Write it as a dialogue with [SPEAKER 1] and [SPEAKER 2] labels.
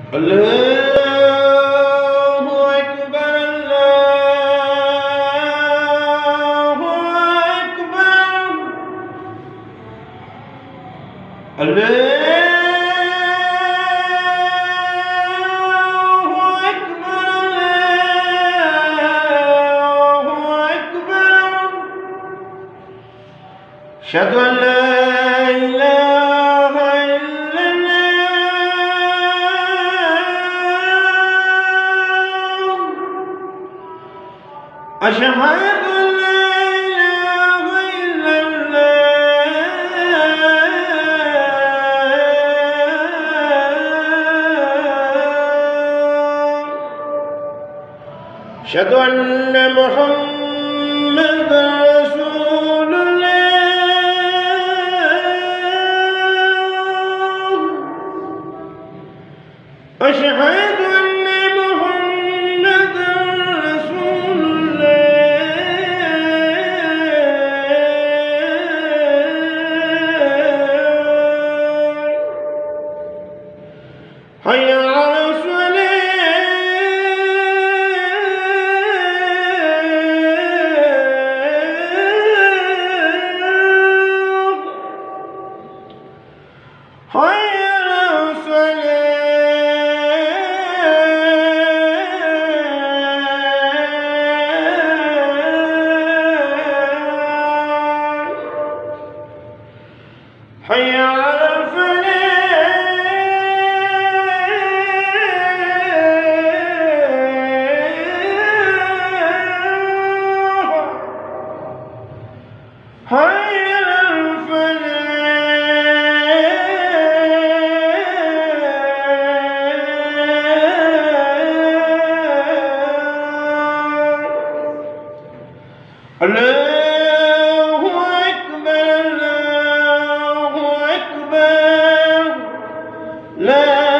[SPEAKER 1] الله أكبر الله أكبر الله أكبر أشهد أن لا إله إلا الله أشهد أن لا إله إلا الله أشهد أن محمدًا رسول الله أشهد أن محمدًا رسول الله حي على الصلاة حي على الصلاة حي على الفلاح حي على الفلاح الله أكبر الله أكبر لا